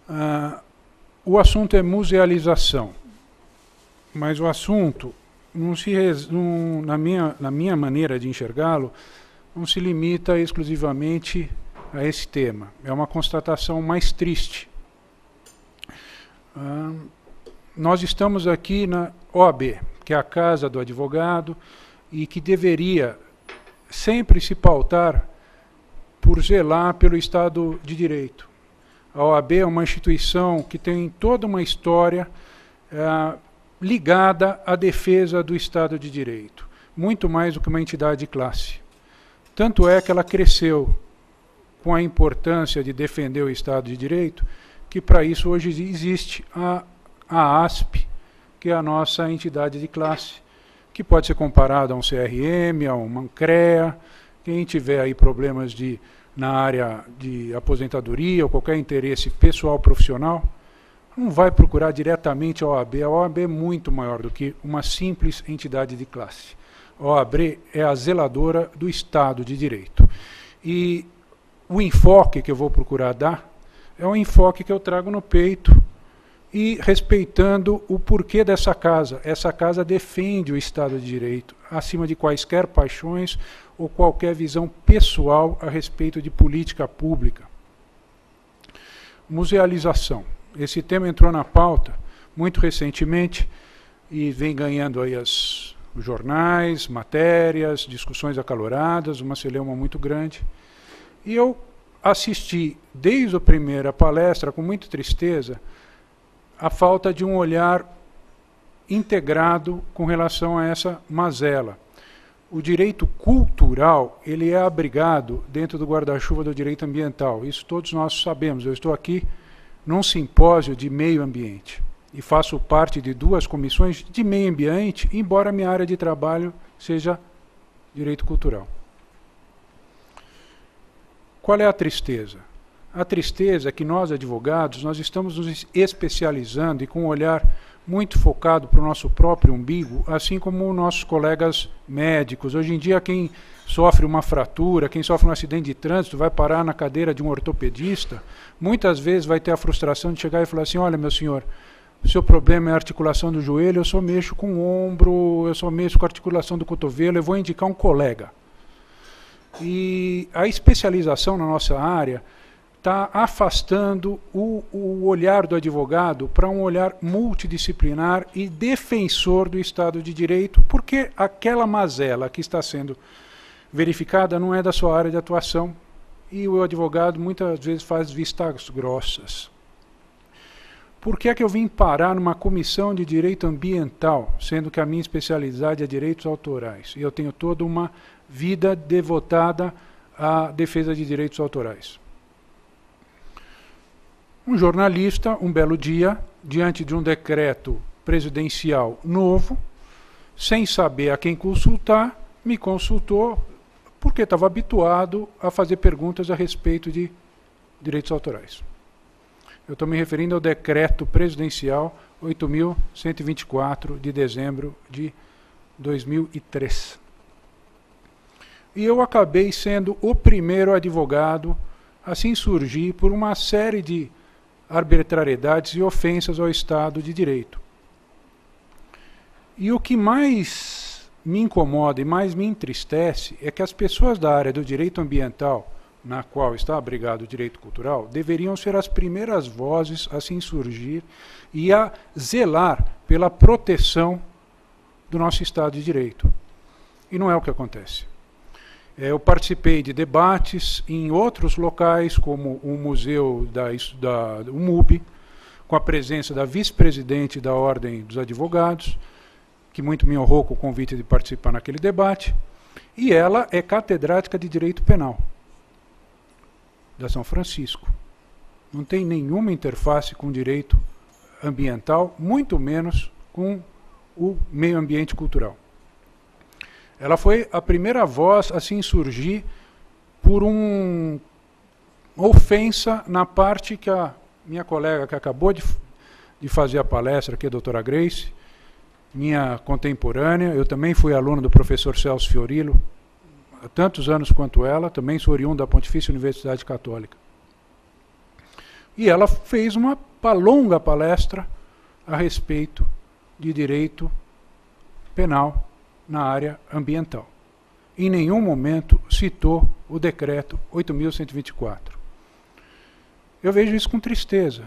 O assunto é musealização, mas o assunto, na minha maneira de enxergá-lo, não se limita exclusivamente a esse tema. É uma constatação mais triste. Nós estamos aqui na OAB, que é a Casa do Advogado, e que deveria sempre se pautar por zelar pelo Estado de Direito. A OAB é uma instituição que tem toda uma história ligada à defesa do Estado de Direito, muito mais do que uma entidade de classe. Tanto é que ela cresceu com a importância de defender o Estado de Direito, que para isso hoje existe a ASP, que é a nossa entidade de classe, que pode ser comparada a um CRM, a uma CREA. Quem tiver aí problemas na área de aposentadoria ou qualquer interesse pessoal profissional, não vai procurar diretamente a OAB. A OAB é muito maior do que uma simples entidade de classe. A OAB é a zeladora do Estado de Direito. E o enfoque que eu vou procurar dar é um enfoque que eu trago no peito e respeitando o porquê dessa casa. Essa casa defende o Estado de Direito, acima de quaisquer paixões ou qualquer visão pessoal a respeito de política pública. Musealização. Esse tema entrou na pauta muito recentemente e vem ganhando aí os jornais, matérias, discussões acaloradas, uma celeuma muito grande. E eu assisti, desde a primeira palestra, com muita tristeza, a falta de um olhar integrado com relação a essa mazela. O direito cultural, ele é abrigado dentro do guarda-chuva do direito ambiental. Isso todos nós sabemos. Eu estou aqui num simpósio de meio ambiente e faço parte de 2 comissões de meio ambiente, embora minha área de trabalho seja direito cultural. Qual é a tristeza? A tristeza é que nós, advogados, nós estamos nos especializando e com um olhar muito focado para o nosso próprio umbigo, assim como os nossos colegas médicos. Hoje em dia, quem sofre uma fratura, quem sofre um acidente de trânsito, vai parar na cadeira de um ortopedista, muitas vezes vai ter a frustração de chegar e falar assim: olha, meu senhor, o seu problema é a articulação do joelho, eu só mexo com o ombro, eu só mexo com a articulação do cotovelo, eu vou indicar um colega. E a especialização na nossa área está afastando o olhar do advogado para um olhar multidisciplinar e defensor do Estado de Direito, porque aquela mazela que está sendo verificada não é da sua área de atuação e o advogado muitas vezes faz vistas grossas. Por que é que eu vim parar numa comissão de direito ambiental, sendo que a minha especialidade é direitos autorais? E eu tenho toda uma vida devotada à defesa de direitos autorais. Um jornalista, um belo dia, diante de um decreto presidencial novo, sem saber a quem consultar, me consultou porque estava habituado a fazer perguntas a respeito de direitos autorais. Eu estou me referindo ao decreto presidencial 8.124 de dezembro de 2003. E eu acabei sendo o primeiro advogado a se insurgir por uma série de arbitrariedades e ofensas ao Estado de Direito. E o que mais me incomoda e mais me entristece é que as pessoas da área do direito ambiental, na qual está abrigado o direito cultural, deveriam ser as primeiras vozes a se insurgir e a zelar pela proteção do nosso Estado de Direito. E não é o que acontece. Eu participei de debates em outros locais, como o Museu da UMUB, com a presença da vice-presidente da Ordem dos Advogados, que muito me honrou com o convite de participar naquele debate, e ela é catedrática de Direito Penal da São Francisco. Não tem nenhuma interface com direito ambiental, muito menos com o meio ambiente cultural. Ela foi a primeira voz a se insurgir por uma ofensa na parte que a minha colega que acabou de fazer a palestra, que é a doutora Grace, minha contemporânea. Eu também fui aluno do professor Celso Fiorillo, há tantos anos quanto ela, também sou oriundo da Pontifícia Universidade Católica. E ela fez uma longa palestra a respeito de direito penal na área ambiental. Em nenhum momento citou o decreto 8.124. Eu vejo isso com tristeza,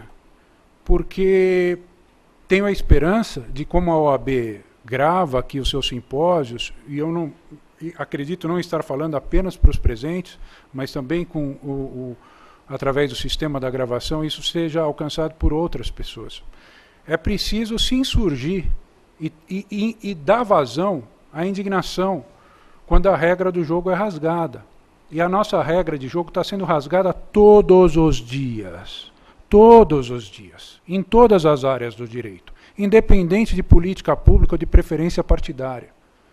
porque tenho a esperança de, como a OAB grava aqui os seus simpósios, e eu não acredito não estar falando apenas para os presentes, mas também através do sistema da gravação, isso seja alcançado por outras pessoas. É preciso se insurgir e dar vazão à indignação quando a regra do jogo é rasgada. E a nossa regra de jogo está sendo rasgada todos os dias. Todos os dias. Em todas as áreas do direito. Independente de política pública ou de preferência partidária.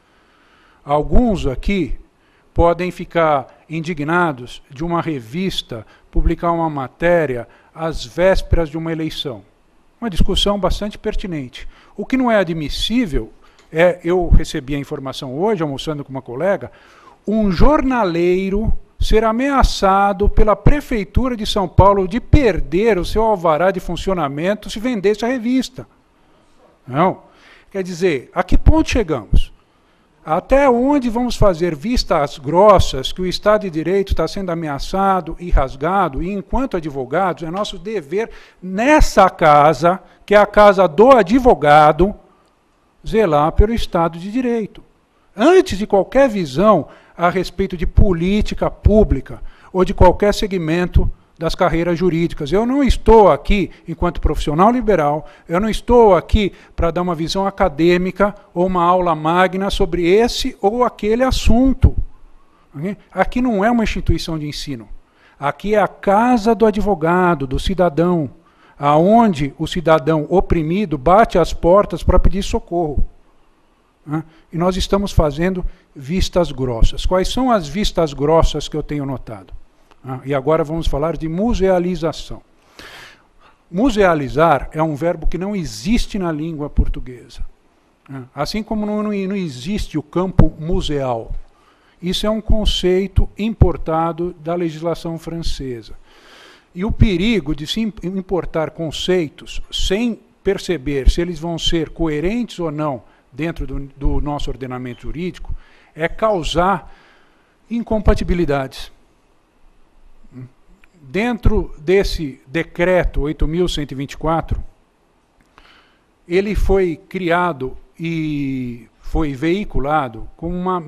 Alguns aqui podem ficar indignados de uma revista publicar uma matéria às vésperas de uma eleição. Uma discussão bastante pertinente. O que não é admissível é, eu recebi a informação hoje, almoçando com uma colega, um jornaleiro ser ameaçado pela Prefeitura de São Paulo de perder o seu alvará de funcionamento se vendesse a revista. Não. Quer dizer, a que ponto chegamos? Até onde vamos fazer vistas grossas que o Estado de Direito está sendo ameaçado e rasgado, e enquanto advogados é nosso dever, nessa casa, que é a casa do advogado, zelar pelo Estado de Direito. Antes de qualquer visão a respeito de política pública ou de qualquer segmento das carreiras jurídicas. Eu não estou aqui, enquanto profissional liberal, eu não estou aqui para dar uma visão acadêmica ou uma aula magna sobre esse ou aquele assunto. Aqui não é uma instituição de ensino. Aqui é a casa do advogado, do cidadão, aonde o cidadão oprimido bate às portas para pedir socorro. E nós estamos fazendo vistas grossas. Quais são as vistas grossas que eu tenho notado? E agora vamos falar de musealização. Musealizar é um verbo que não existe na língua portuguesa. Assim como não existe o campo museal. Isso é um conceito importado da legislação francesa. E o perigo de se importar conceitos sem perceber se eles vão ser coerentes ou não dentro do nosso ordenamento jurídico é causar incompatibilidades. Dentro desse decreto 8.124, ele foi criado e foi veiculado com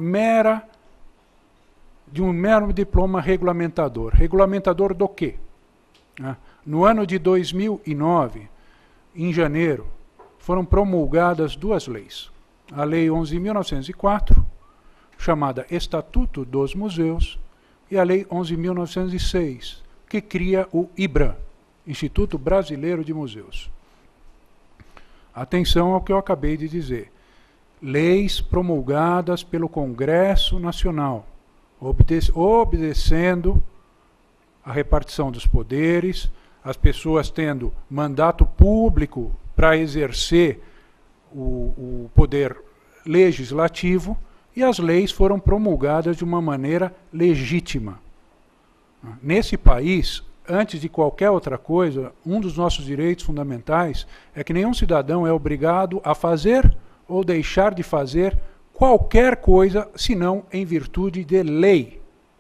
de um mero diploma regulamentador. Regulamentador do quê? No ano de 2009, em janeiro, foram promulgadas duas leis. A Lei 11.904, chamada Estatuto dos Museus, e a Lei 11.906, que cria o IBRA, Instituto Brasileiro de Museus. Atenção ao que eu acabei de dizer. Leis promulgadas pelo Congresso Nacional, obedecendo a repartição dos poderes, as pessoas tendo mandato público para exercer o poder legislativo, e as leis foram promulgadas de uma maneira legítima. Nesse país, antes de qualquer outra coisa, um dos nossos direitos fundamentais é que nenhum cidadão é obrigado a fazer ou deixar de fazer qualquer coisa, senão em virtude de lei.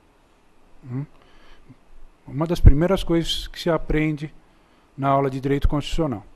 Uma das primeiras coisas que se aprende na aula de Direito Constitucional.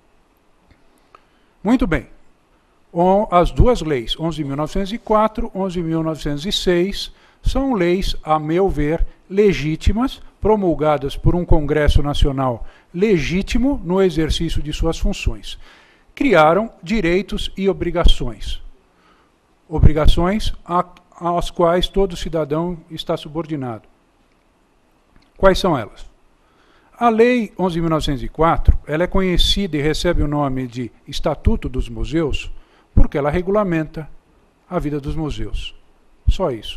Muito bem. As duas leis, 11.904 e 11.906, são leis, a meu ver, legítimas, promulgadas por um Congresso Nacional legítimo no exercício de suas funções. Criaram direitos e obrigações. Obrigações às quais todo cidadão está subordinado. Quais são elas? A Lei 11.904, ela é conhecida e recebe o nome de Estatuto dos Museus, porque ela regulamenta a vida dos museus. Só isso.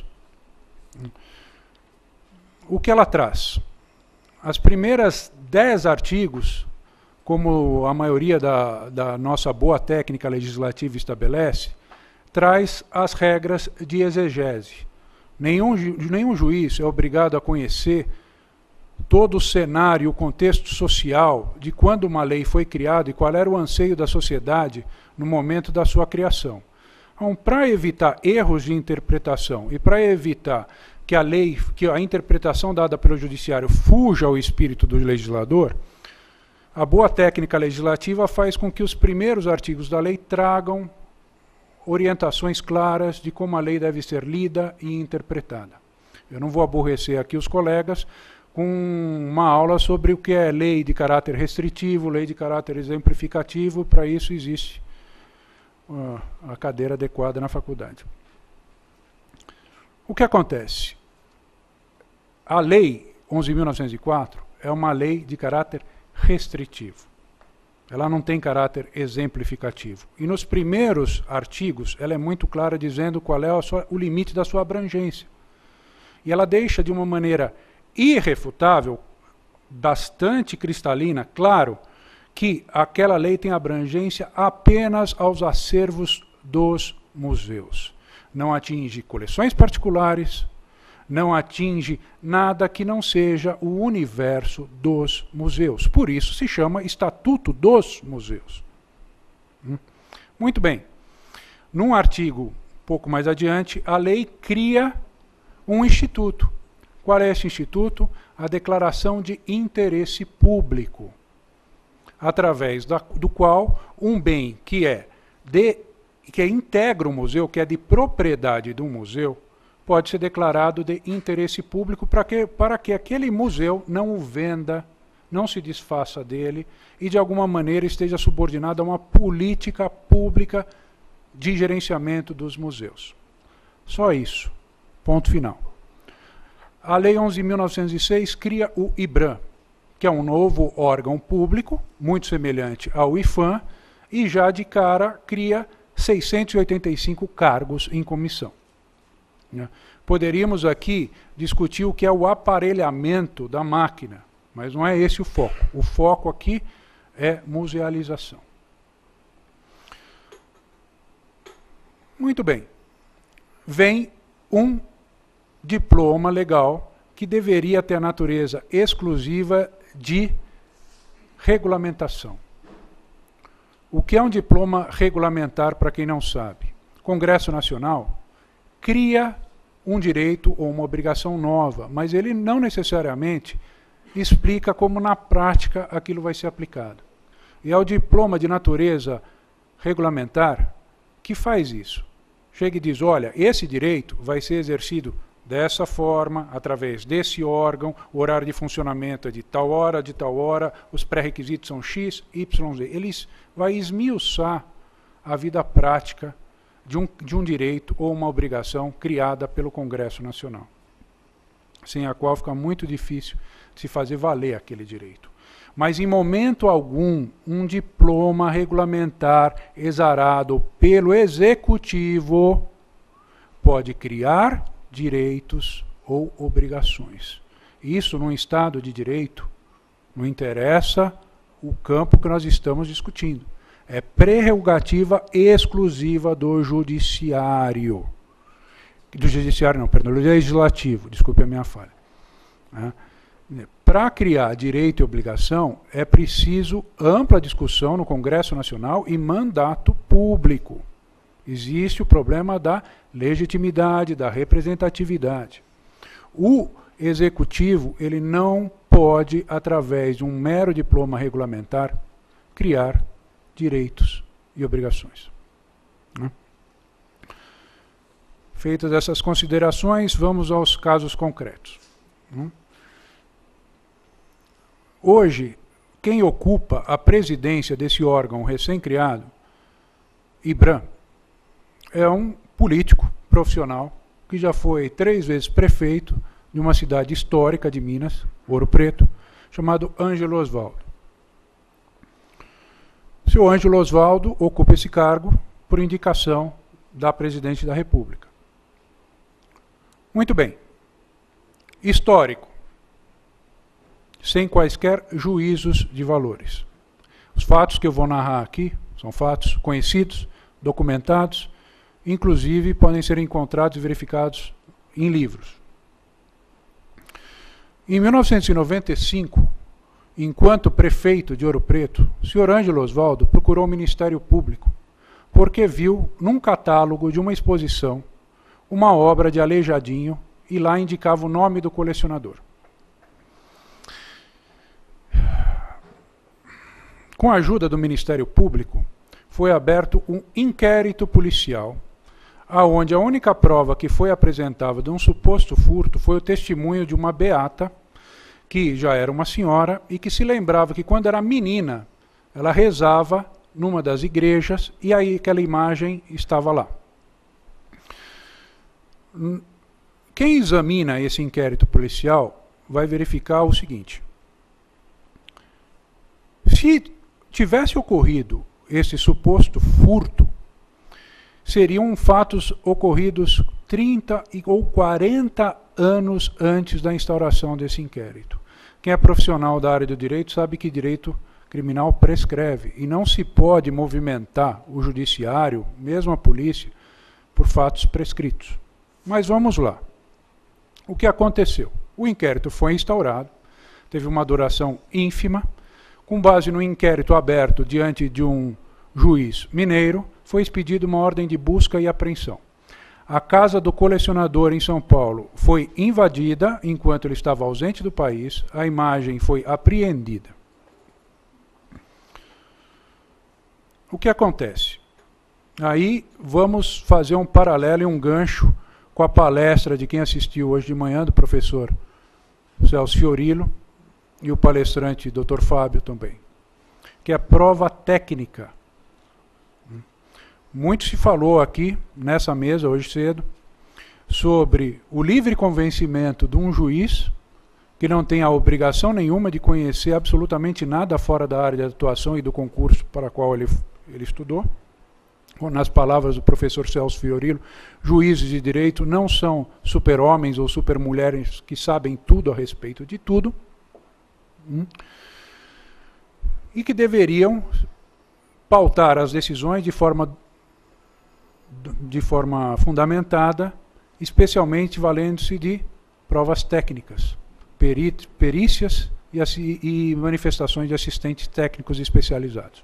O que ela traz? As primeiras 10 artigos, como a maioria da nossa boa técnica legislativa estabelece, traz as regras de exegese. Nenhum juiz é obrigado a conhecer todo o cenário, o contexto social de quando uma lei foi criada e qual era o anseio da sociedade no momento da sua criação. Então, para evitar erros de interpretação e para evitar que a interpretação dada pelo judiciário fuja ao espírito do legislador, a boa técnica legislativa faz com que os primeiros artigos da lei tragam orientações claras de como a lei deve ser lida e interpretada. Eu não vou aborrecer aqui os colegas com uma aula sobre o que é lei de caráter restritivo, lei de caráter exemplificativo. Para isso existe a cadeira adequada na faculdade. O que acontece? A lei 11.904 é uma lei de caráter restritivo. Ela não tem caráter exemplificativo. E nos primeiros artigos ela é muito clara dizendo qual é o limite da sua abrangência. E ela deixa de uma maneira irrefutável, bastante cristalina, claro, que aquela lei tem abrangência apenas aos acervos dos museus. Não atinge coleções particulares, não atinge nada que não seja o universo dos museus. Por isso se chama Estatuto dos Museus. Muito bem. Num artigo um pouco mais adiante, a lei cria um instituto. Qual é esse instituto? A Declaração de Interesse Público, através do qual um bem que integra o museu, que é de propriedade do museu, pode ser declarado de interesse público para que aquele museu não o venda, não se desfaça dele e de alguma maneira esteja subordinado a uma política pública de gerenciamento dos museus. Só isso. Ponto final. A Lei 11.906 cria o IBRAM, que é um novo órgão público, muito semelhante ao IFAM, e já de cara cria 685 cargos em comissão. Poderíamos aqui discutir o que é o aparelhamento da máquina, mas não é esse o foco. O foco aqui é musealização. Muito bem. Vem um diploma legal que deveria ter a natureza exclusiva de regulamentação. O que é um diploma regulamentar, para quem não sabe? O Congresso Nacional cria um direito ou uma obrigação nova, mas ele não necessariamente explica como na prática aquilo vai ser aplicado. E é o diploma de natureza regulamentar que faz isso. Chega e diz, olha, esse direito vai ser exercido dessa forma, através desse órgão, o horário de funcionamento é de tal hora, os pré-requisitos são X, Y, Z. Ele vai esmiuçar a vida prática de um direito ou uma obrigação criada pelo Congresso Nacional, sem a qual fica muito difícil de se fazer valer aquele direito. Mas em momento algum, um diploma regulamentar exarado pelo Executivo pode criar direitos ou obrigações. Isso, num Estado de Direito, não interessa o campo que nós estamos discutindo. É prerrogativa exclusiva do Judiciário. Do Judiciário não, perdão, do Legislativo, desculpe a minha falha. Para criar direito e obrigação, é preciso ampla discussão no Congresso Nacional e mandato público. Existe o problema da legitimidade, da representatividade. O Executivo, ele não pode, através de um mero diploma regulamentar, criar direitos e obrigações. Feitas essas considerações, vamos aos casos concretos. Hoje, quem ocupa a presidência desse órgão recém-criado, IBRAM, é um político profissional que já foi 3 vezes prefeito de uma cidade histórica de Minas, Ouro Preto, chamado Ângelo Osvaldo. O seu Ângelo Osvaldo ocupa esse cargo por indicação da Presidente da República. Muito bem. Histórico. Sem quaisquer juízos de valores. Os fatos que eu vou narrar aqui são fatos conhecidos, documentados, inclusive podem ser encontrados e verificados em livros. Em 1995, enquanto prefeito de Ouro Preto, o senhor Ângelo Osvaldo procurou o Ministério Público porque viu num catálogo de uma exposição uma obra de Aleijadinho e lá indicava o nome do colecionador. Com a ajuda do Ministério Público, foi aberto um inquérito policial, aonde a única prova que foi apresentada de um suposto furto foi o testemunho de uma beata, que já era uma senhora, e que se lembrava que quando era menina, ela rezava numa das igrejas, e aí aquela imagem estava lá. Quem examina esse inquérito policial vai verificar o seguinte: se tivesse ocorrido esse suposto furto, seriam fatos ocorridos 30 ou 40 anos antes da instauração desse inquérito. Quem é profissional da área do direito sabe que direito criminal prescreve e não se pode movimentar o judiciário, mesmo a polícia, por fatos prescritos. Mas vamos lá. O que aconteceu? O inquérito foi instaurado, teve uma duração ínfima. Com base no inquérito aberto diante de um juiz mineiro, foi expedida uma ordem de busca e apreensão. A casa do colecionador em São Paulo foi invadida enquanto ele estava ausente do país, a imagem foi apreendida. O que acontece? Aí vamos fazer um paralelo e um gancho com a palestra de quem assistiu hoje de manhã, do professor Celso Fiorillo, e o palestrante Dr. Fábio também, que é a prova técnica. Muito se falou aqui, nessa mesa, hoje cedo, sobre o livre convencimento de um juiz que não tem a obrigação nenhuma de conhecer absolutamente nada fora da área de atuação e do concurso para qual ele estudou. Nas palavras do professor Celso Fiorillo, juízes de direito não são super-homens ou super-mulheres que sabem tudo a respeito de tudo, e que deveriam pautar as decisões de forma fundamentada, especialmente valendo-se de provas técnicas, perícias e manifestações de assistentes técnicos especializados.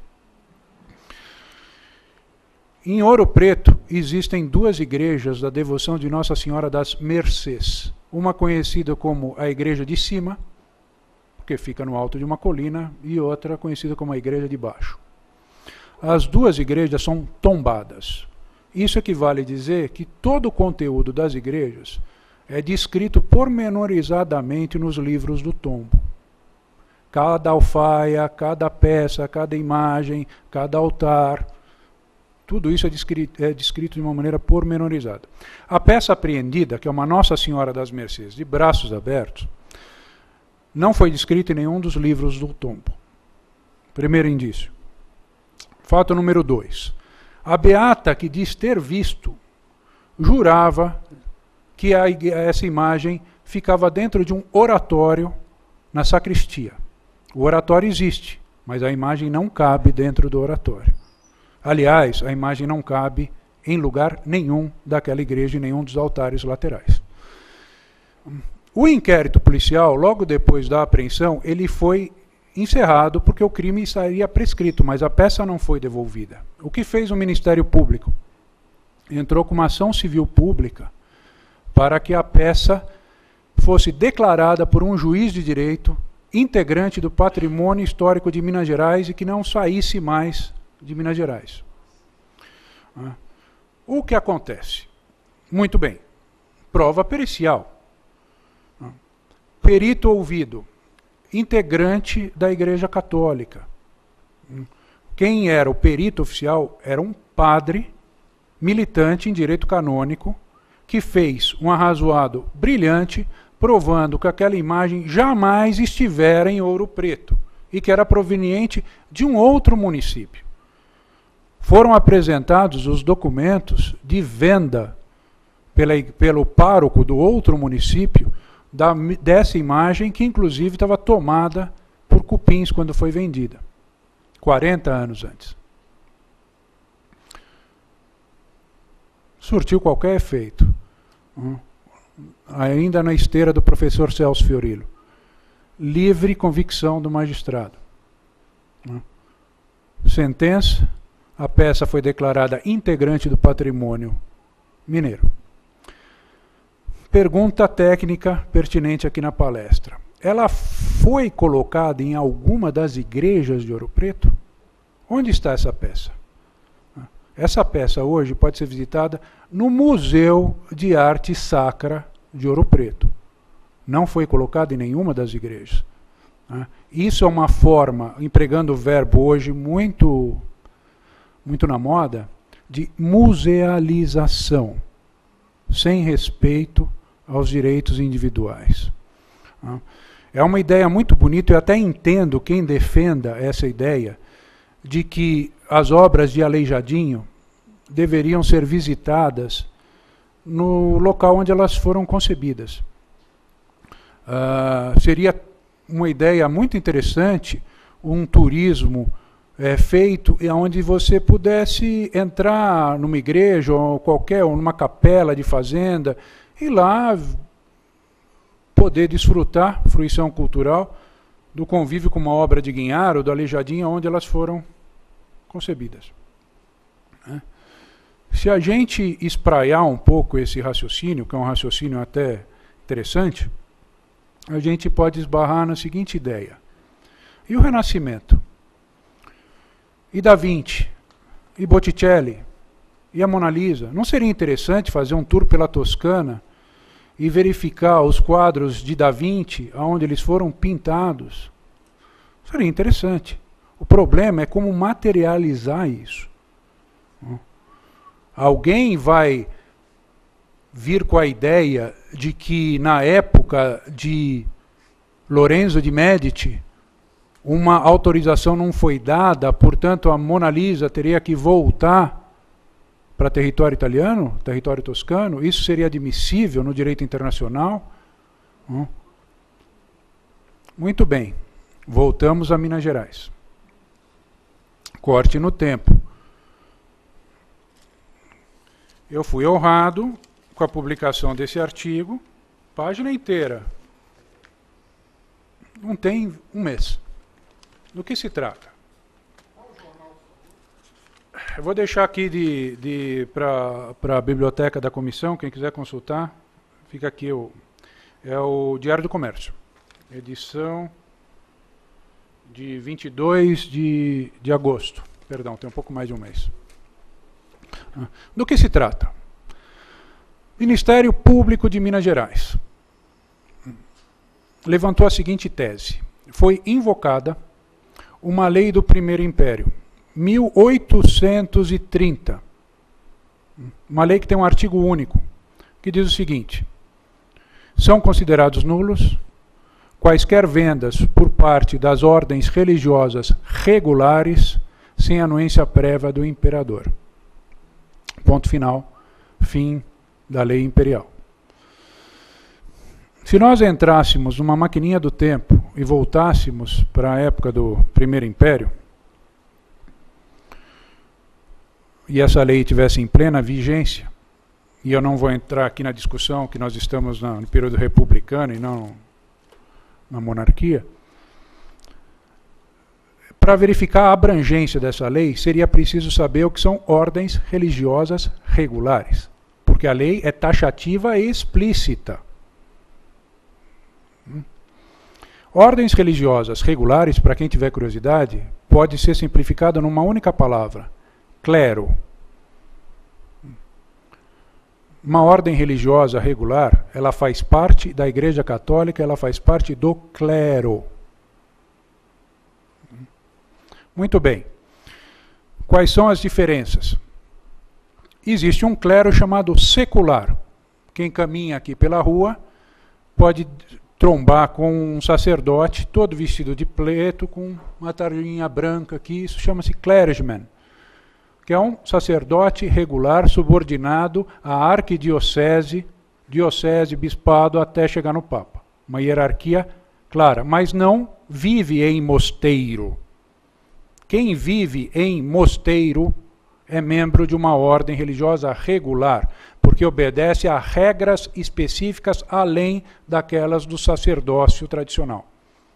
Em Ouro Preto existem duas igrejas da devoção de Nossa Senhora das Mercês, uma conhecida como a Igreja de Cima, porque fica no alto de uma colina, e outra conhecida como a Igreja de Baixo. As duas igrejas são tombadas. Isso equivale a dizer que todo o conteúdo das igrejas é descrito pormenorizadamente nos livros do tombo. Cada alfaia, cada peça, cada imagem, cada altar, tudo isso é descrito de uma maneira pormenorizada. A peça apreendida, que é uma Nossa Senhora das Mercês, de braços abertos, não foi descrita em nenhum dos livros do tombo. Primeiro indício. Fato número 2. A beata que diz ter visto, jurava que essa imagem ficava dentro de um oratório na sacristia. O oratório existe, mas a imagem não cabe dentro do oratório. Aliás, a imagem não cabe em lugar nenhum daquela igreja, em nenhum dos altares laterais. O inquérito policial, logo depois da apreensão, ele foi encerrado porque o crime estaria prescrito, mas a peça não foi devolvida. O que fez o Ministério Público? Entrou com uma ação civil pública para que a peça fosse declarada por um juiz de direito integrante do patrimônio histórico de Minas Gerais e que não saísse mais de Minas Gerais. O que acontece? Muito bem. Prova pericial. Perito ouvido, integrante da Igreja Católica. Quem era o perito oficial era um padre militante em direito canônico que fez um arrazoado brilhante provando que aquela imagem jamais estivera em Ouro Preto e que era proveniente de um outro município. Foram apresentados os documentos de venda pelo pároco do outro município dessa imagem, que inclusive estava tomada por cupins quando foi vendida, 40 anos antes. Surtiu qualquer efeito. Ainda na esteira do professor Celso Fiorillo. livre convicção do magistrado. Sentença, a peça foi declarada integrante do patrimônio mineiro. Pergunta técnica pertinente aqui na palestra. Ela foi colocada em alguma das igrejas de Ouro Preto? Onde está essa peça? Essa peça hoje pode ser visitada no Museu de Arte Sacra de Ouro Preto. Não foi colocada em nenhuma das igrejas. Isso é uma forma, empregando o verbo hoje muito na moda, de musealização, sem respeito aos direitos individuais. É uma ideia muito bonita, eu até entendo quem defenda essa ideia de que as obras de Aleijadinho deveriam ser visitadas no local onde elas foram concebidas. Seria uma ideia muito interessante, um turismo feito onde você pudesse entrar numa igreja ou numa capela de fazenda e lá poder desfrutar, fruição cultural, do convívio com uma obra de Guinhar, do Aleijadinho, onde elas foram concebidas. Se a gente espraiar um pouco esse raciocínio, que é um raciocínio até interessante, a gente pode esbarrar na seguinte ideia. E o Renascimento? E Da Vinci? E Botticelli? E a Mona Lisa? Não seria interessante fazer um tour pela Toscana e verificar os quadros de Da Vinci, onde eles foram pintados? Seria interessante. O problema é como materializar isso. Alguém vai vir com a ideia de que na época de Lorenzo de Medici uma autorização não foi dada, portanto a Mona Lisa teria que voltar para território italiano, território toscano. Isso seria admissível no direito internacional? Muito bem, voltamos a Minas Gerais. Corte no tempo. Eu fui honrado com a publicação desse artigo, página inteira. Não tem um mês. Do que se trata? Eu vou deixar aqui para a biblioteca da comissão, quem quiser consultar, fica aqui, é o Diário do Comércio, edição de 22 de agosto, perdão, tem um pouco mais de um mês. Do que se trata? Ministério Público de Minas Gerais levantou a seguinte tese. Foi invocada uma lei do Primeiro Império, 1830. Uma lei que tem um artigo único, que diz o seguinte: são considerados nulos quaisquer vendas por parte das ordens religiosas regulares sem anuência prévia do imperador. Ponto final, fim da lei imperial. Se nós entrássemos numa maquininha do tempo e voltássemos para a época do Primeiro Império, e essa lei tivesse em plena vigência, e eu não vou entrar aqui na discussão que nós estamos no período republicano e não na monarquia, para verificar a abrangência dessa lei, seria preciso saber o que são ordens religiosas regulares, porque a lei é taxativa e explícita. Ordens religiosas regulares, para quem tiver curiosidade, pode ser simplificada numa única palavra: clero. Uma ordem religiosa regular, ela faz parte da Igreja Católica, ela faz parte do clero. Muito bem. Quais são as diferenças? Existe um clero chamado secular. Quem caminha aqui pela rua pode trombar com um sacerdote todo vestido de preto, com uma tarjinha branca aqui, isso chama-se clergyman, que é um sacerdote regular subordinado à arquidiocese, diocese, bispado, até chegar no Papa. Uma hierarquia clara, mas não vive em mosteiro. Quem vive em mosteiro é membro de uma ordem religiosa regular, porque obedece a regras específicas além daquelas do sacerdócio tradicional.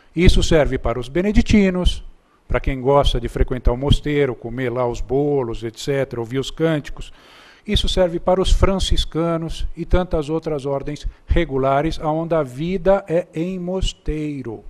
Isso serve para os beneditinos, para quem gosta de frequentar o mosteiro, comer lá os bolos, etc., ouvir os cânticos. Isso serve para os franciscanos e tantas outras ordens regulares, onde a vida é em mosteiro.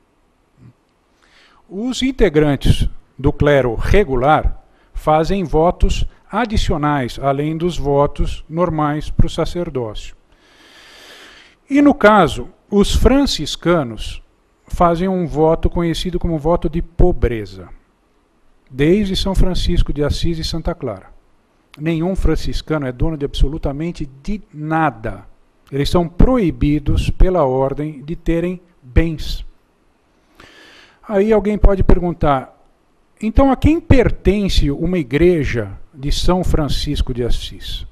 Os integrantes do clero regular fazem votos adicionais, além dos votos normais para o sacerdócio. E no caso, os franciscanos fazem um voto conhecido como voto de pobreza, desde São Francisco de Assis e Santa Clara. Nenhum franciscano é dono de absolutamente de nada. Eles são proibidos pela ordem de terem bens. Aí alguém pode perguntar, então a quem pertence uma igreja de São Francisco de Assis?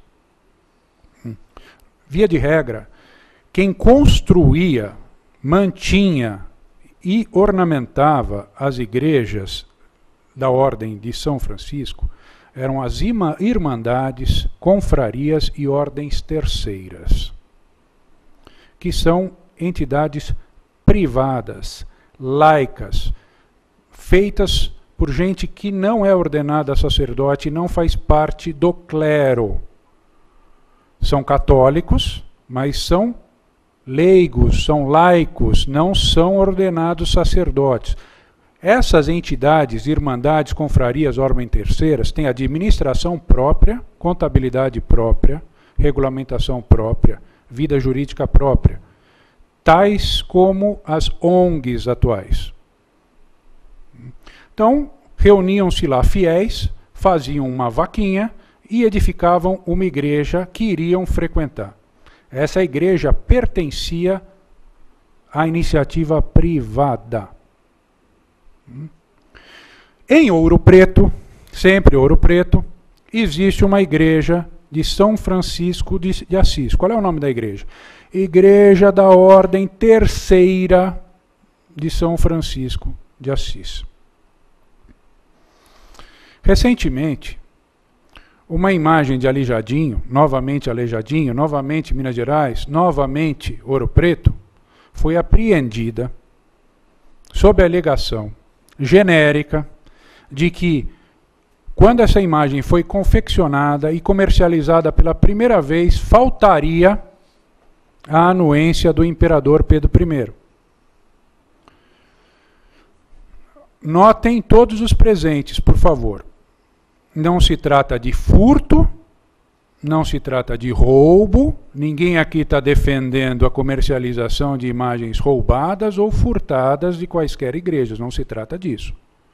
Via de regra, quem construía, mantinha e ornamentava as igrejas da ordem de São Francisco eram as irmandades, confrarias e ordens terceiras, que são entidades privadas, laicas, feitas por gente que não é ordenada a sacerdote e não faz parte do clero. São católicos, mas são leigos, são laicos, não são ordenados sacerdotes. Essas entidades, irmandades, confrarias, ordens terceiras, têm administração própria, contabilidade própria, regulamentação própria, vida jurídica própria, tais como as ONGs atuais. Então, reuniam-se lá fiéis, faziam uma vaquinha e edificavam uma igreja que iriam frequentar. Essa igreja pertencia à iniciativa privada. Em Ouro Preto, sempre Ouro Preto, existe uma igreja de São Francisco de Assis. Qual é o nome da igreja? Igreja da Ordem Terceira de São Francisco de Assis. Recentemente, uma imagem de Aleijadinho, novamente Minas Gerais, novamente Ouro Preto, foi apreendida sob a alegação genérica de que, quando essa imagem foi confeccionada e comercializada pela primeira vez, faltaria a anuência do imperador Pedro I. Notem todos os presentes, por favor. Não se trata de furto, não se trata de roubo, ninguém aqui está defendendo a comercialização de imagens roubadas ou furtadas de quaisquer igrejas, não se trata disso.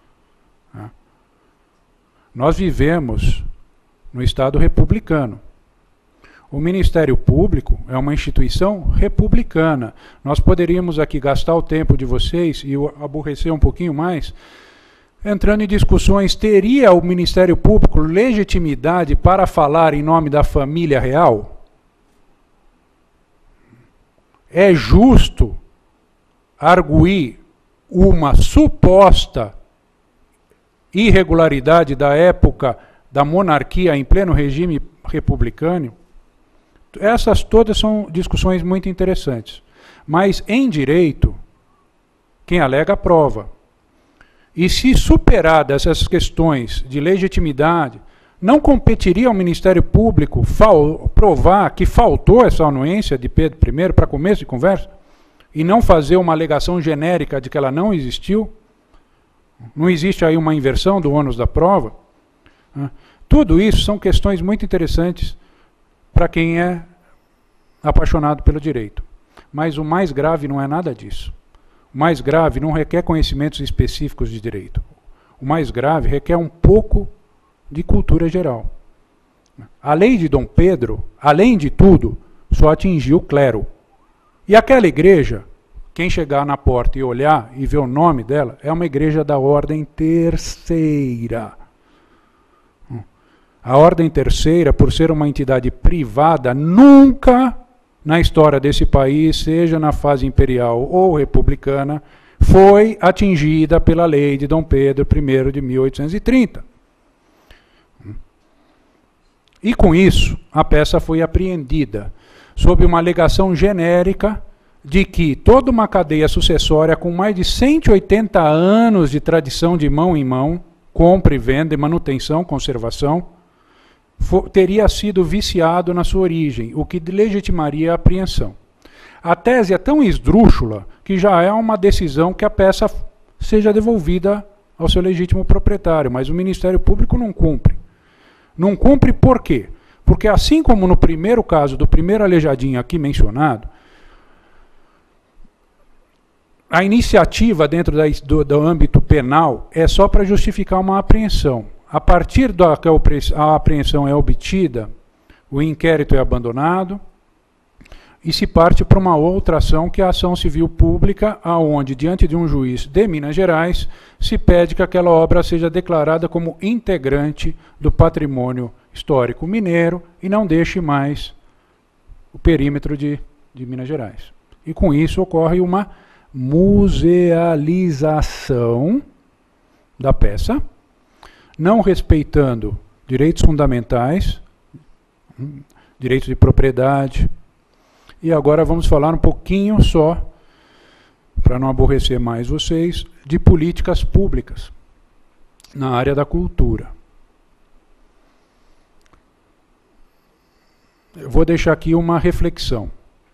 Nós vivemos no Estado republicano. O Ministério Público é uma instituição republicana. Nós poderíamos aqui gastar o tempo de vocês e aborrecer um pouquinho mais, entrando em discussões, teria o Ministério Público legitimidade para falar em nome da família real? É justo arguir uma suposta irregularidade da época da monarquia em pleno regime republicano? Essas todas são discussões muito interessantes. Mas em direito, quem alega prova. E se superadas essas questões de legitimidade, não competiria ao Ministério Público provar que faltou essa anuência de Pedro I para começo de conversa? E não fazer uma alegação genérica de que ela não existiu? Não existe aí uma inversão do ônus da prova? Tudo isso são questões muito interessantes para quem é apaixonado pelo direito. Mas o mais grave não é nada disso. O mais grave não requer conhecimentos específicos de direito. O mais grave requer um pouco de cultura geral. A lei de Dom Pedro, além de tudo, só atingiu o clero. E aquela igreja, quem chegar na porta e olhar e ver o nome dela, é uma igreja da Ordem Terceira. A Ordem Terceira, por ser uma entidade privada, nunca na história desse país, seja na fase imperial ou republicana, foi atingida pela lei de Dom Pedro I de 1830. E com isso, a peça foi apreendida, sob uma alegação genérica de que toda uma cadeia sucessória com mais de 180 anos de tradição de mão em mão, compra e venda, manutenção, conservação, teria sido viciado na sua origem, o que legitimaria a apreensão. A tese é tão esdrúxula que já é uma decisão que a peça seja devolvida ao seu legítimo proprietário, mas o Ministério Público não cumpre. Não cumpre por quê? Porque assim como no primeiro caso do primeiro aleijadinho aqui mencionado, a iniciativa dentro do âmbito penal é só para justificar uma apreensão. A partir da que a apreensão é obtida, o inquérito é abandonado e se parte para uma outra ação, que é a ação civil pública, aonde, diante de um juiz de Minas Gerais, se pede que aquela obra seja declarada como integrante do patrimônio histórico mineiro e não deixe mais o perímetro de Minas Gerais. E com isso ocorre uma musealização da peça, não respeitando direitos fundamentais, direitos de propriedade. E agora vamos falar um pouquinho só, para não aborrecer mais vocês, de políticas públicas na área da cultura. Eu vou deixar aqui uma reflexão.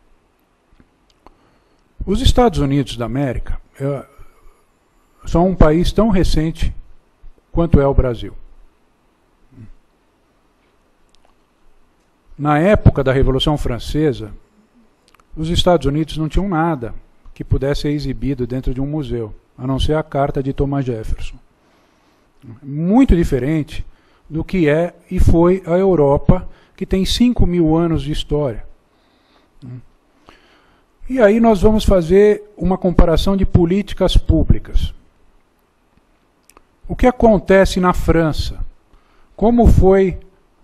Os Estados Unidos da América são um país tão recente quanto é o Brasil. Na época da Revolução Francesa, os Estados Unidos não tinham nada que pudesse ser exibido dentro de um museu, a não ser a carta de Thomas Jefferson. Muito diferente do que é e foi a Europa, que tem 5.000 anos de história. E aí nós vamos fazer uma comparação de políticas públicas. O que acontece na França? Como foi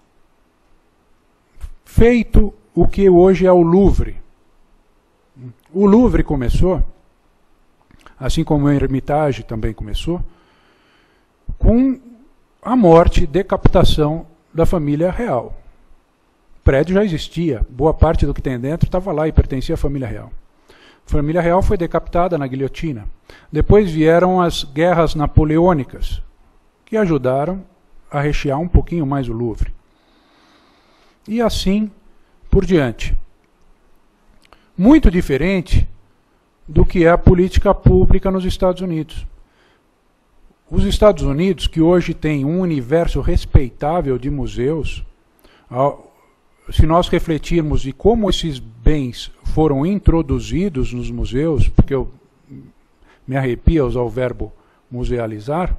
feito o que hoje é o Louvre? O Louvre começou, assim como o Hermitage também começou, com a morte, decapitação da família real. O prédio já existia, boa parte do que tem dentro estava lá e pertencia à família real. A família real foi decapitada na guilhotina. Depois vieram as guerras napoleônicas, que ajudaram a rechear um pouquinho mais o Louvre. E assim por diante. Muito diferente do que é a política pública nos Estados Unidos. Os Estados Unidos, que hoje tem um universo respeitável de museus, se nós refletirmos de como esses bens foram introduzidos nos museus, porque eu me arrepio a usar o verbo musealizar,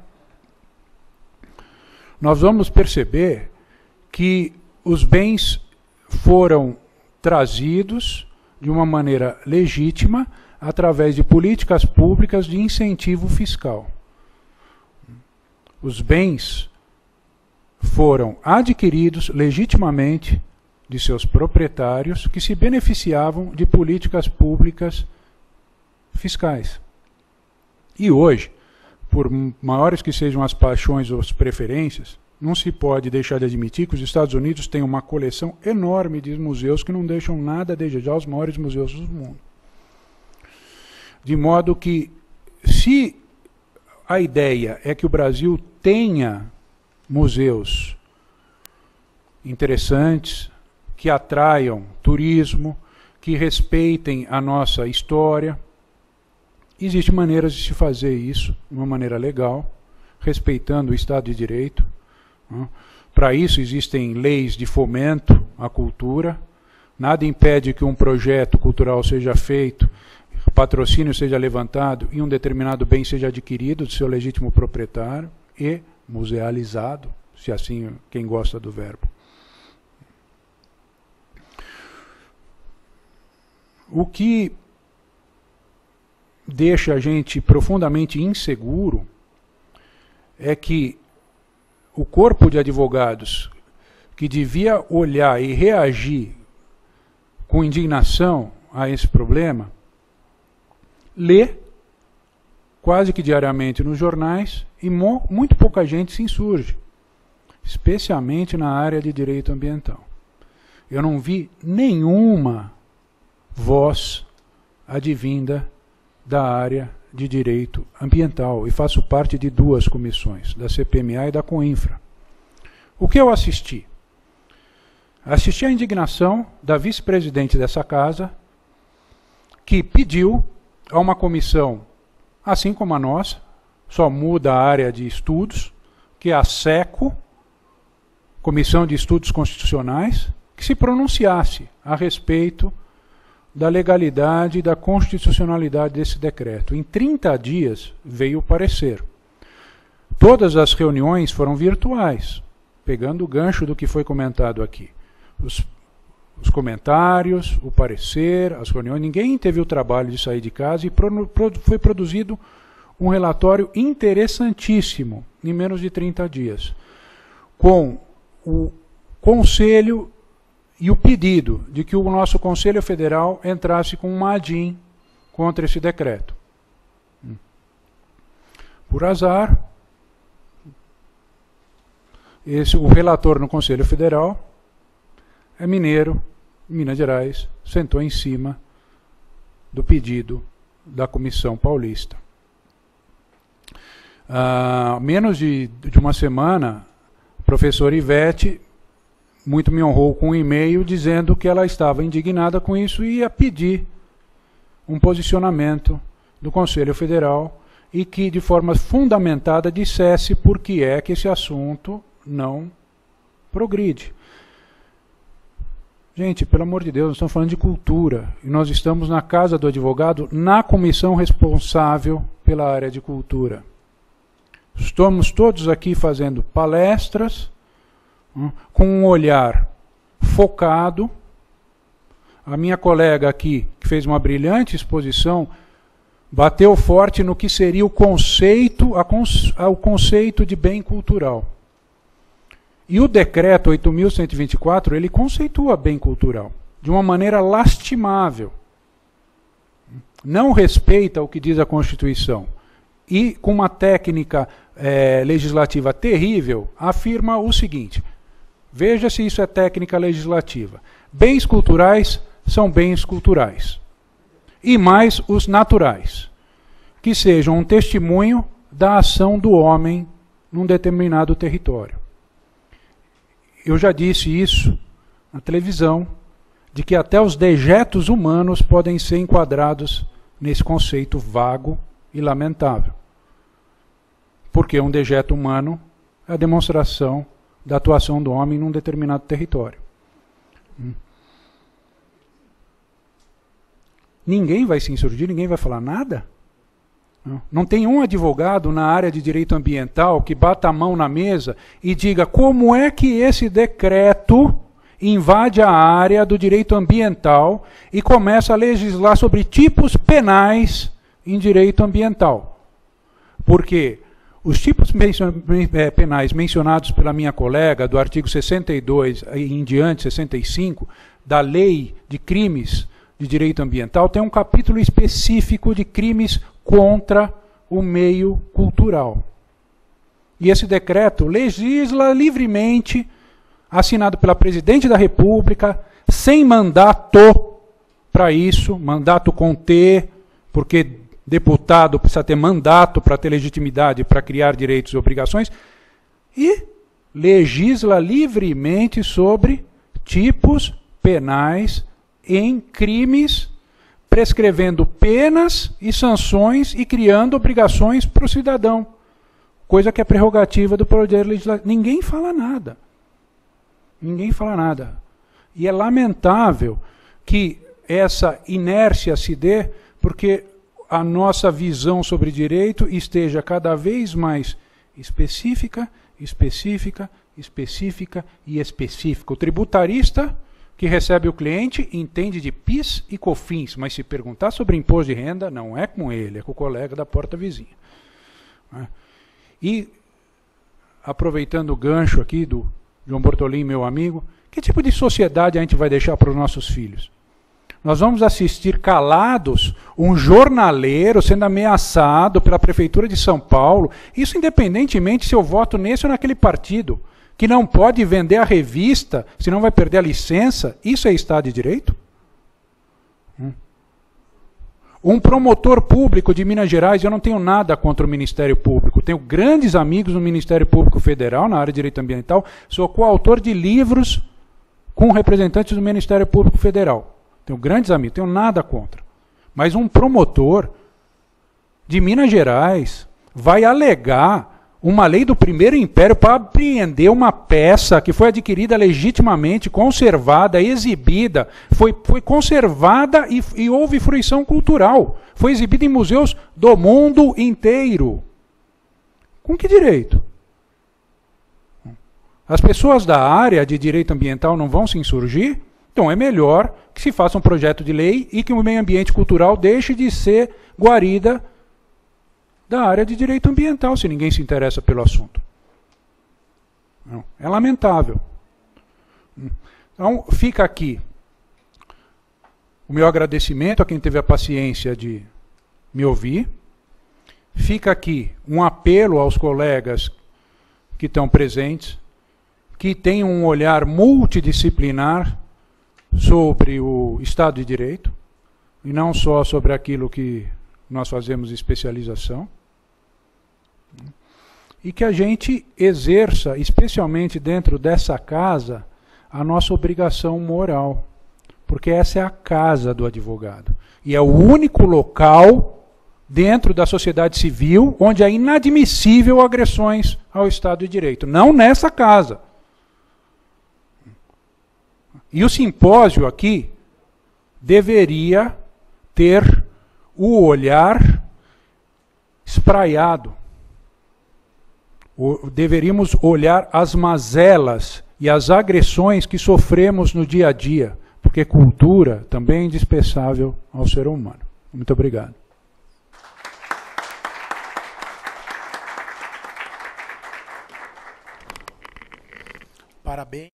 nós vamos perceber que os bens foram trazidos de uma maneira legítima através de políticas públicas de incentivo fiscal. Os bens foram adquiridos legitimamente de seus proprietários, que se beneficiavam de políticas públicas fiscais. E hoje, por maiores que sejam as paixões ou as preferências, não se pode deixar de admitir que os Estados Unidos têm uma coleção enorme de museus que não deixam nada a desejar os maiores museus do mundo. De modo que, se a ideia é que o Brasil tenha museus interessantes, que atraiam turismo, que respeitem a nossa história, existem maneiras de se fazer isso de uma maneira legal, respeitando o Estado de Direito. Para isso existem leis de fomento à cultura. Nada impede que um projeto cultural seja feito, patrocínio seja levantado e um determinado bem seja adquirido do seu legítimo proprietário e musealizado, se assim quem gosta do verbo. O que deixa a gente profundamente inseguro é que o corpo de advogados que devia olhar e reagir com indignação a esse problema, lê quase que diariamente nos jornais e muito pouca gente se insurge, especialmente na área de direito ambiental. Eu não vi nenhuma voz advinda da área de direito ambiental e faço parte de 2 comissões, da CPMA e da COINFRA. O que eu assisti? Assisti à indignação da vice-presidente dessa casa, que pediu a uma comissão, assim como a nossa, só muda a área de estudos, que é a SECO, Comissão de Estudos Constitucionais, que se pronunciasse a respeito da legalidade e da constitucionalidade desse decreto. Em 30 dias veio o parecer. Todas as reuniões foram virtuais, pegando o gancho do que foi comentado aqui. Os comentários, o parecer, as reuniões, ninguém teve o trabalho de sair de casa e foi produzido um relatório interessantíssimo, em menos de 30 dias, com o conselho e o pedido de que o nosso Conselho Federal entrasse com uma ADIM contra esse decreto. Por azar, o relator no Conselho Federal é mineiro, Minas Gerais, sentou em cima do pedido da Comissão Paulista. Menos de uma semana, a professora Ivete muito me honrou com um e-mail dizendo que ela estava indignada com isso e ia pedir um posicionamento do Conselho Federal e que, de forma fundamentada, dissesse por que é que esse assunto não progride. Gente, pelo amor de Deus, nós estamos falando de cultura e nós estamos na Casa do Advogado, na comissão responsável pela área de cultura. Estamos todos aqui fazendo palestras, com um olhar focado. A minha colega aqui, que fez uma brilhante exposição, bateu forte no que seria o conceito, o conceito de bem cultural. E o decreto 8.124, ele conceitua bem cultural, de uma maneira lastimável. Não respeita o que diz a Constituição. E, com uma técnica legislativa terrível, afirma o seguinte: veja se isso é técnica legislativa. Bens culturais são bens culturais. E mais os naturais, que sejam um testemunho da ação do homem num determinado território. Eu já disse isso na televisão, de que até os dejetos humanos podem ser enquadrados nesse conceito vago e lamentável. Porque um dejeto humano é a demonstração da atuação do homem num determinado território. Ninguém vai se insurgir, ninguém vai falar nada? Não tem um advogado na área de direito ambiental que bata a mão na mesa e diga como é que esse decreto invade a área do direito ambiental e começa a legislar sobre tipos penais em direito ambiental. Porque os tipos penais mencionados pela minha colega, do artigo 62 em diante, 65, da Lei de Crimes de Direito Ambiental, tem um capítulo específico de crimes contra o meio cultural. E esse decreto legisla livremente, assinado pela Presidente da República, sem mandato para isso, mandato com T, porque deputado precisa ter mandato para ter legitimidade para criar direitos e obrigações, e legisla livremente sobre tipos penais em crimes, prescrevendo penas e sanções e criando obrigações para o cidadão, coisa que é prerrogativa do Poder Legislativo. Ninguém fala nada. Ninguém fala nada. E é lamentável que essa inércia se dê, porque a nossa visão sobre direito esteja cada vez mais específica, específica, específica e específica. O tributarista que recebe o cliente entende de PIS e COFINS, mas se perguntar sobre imposto de renda, não é com ele, é com o colega da porta vizinha. E, aproveitando o gancho aqui do João Bortolin, meu amigo, que tipo de sociedade a gente vai deixar para os nossos filhos? Nós vamos assistir calados um jornaleiro sendo ameaçado pela Prefeitura de São Paulo, isso independentemente se eu voto nesse ou naquele partido, que não pode vender a revista, senão vai perder a licença. Isso é Estado de Direito? Um promotor público de Minas Gerais, eu não tenho nada contra o Ministério Público, tenho grandes amigos no Ministério Público Federal, na área de direito ambiental, sou coautor de livros com representantes do Ministério Público Federal. Tenho grandes amigos, tenho nada contra. Mas um promotor de Minas Gerais vai alegar uma lei do Primeiro Império para apreender uma peça que foi adquirida legitimamente, conservada, exibida, foi conservada e houve fruição cultural. Foi exibida em museus do mundo inteiro. Com que direito? As pessoas da área de direito ambiental não vão se insurgir? Então é melhor que se faça um projeto de lei e que o meio ambiente cultural deixe de ser guarida da área de direito ambiental, se ninguém se interessa pelo assunto. Não, é lamentável. Então, fica aqui o meu agradecimento a quem teve a paciência de me ouvir. Fica aqui um apelo aos colegas que estão presentes, que tenham um olhar multidisciplinar sobre o Estado de Direito, e não só sobre aquilo que nós fazemos especialização, e que a gente exerça, especialmente dentro dessa casa, a nossa obrigação moral, porque essa é a casa do advogado, e é o único local dentro da sociedade civil onde é inadmissível agressões ao Estado de Direito, não nessa casa. E o simpósio aqui deveria ter o olhar espraiado. Deveríamos olhar as mazelas e as agressões que sofremos no dia a dia, porque cultura também é indispensável ao ser humano. Muito obrigado. Parabéns.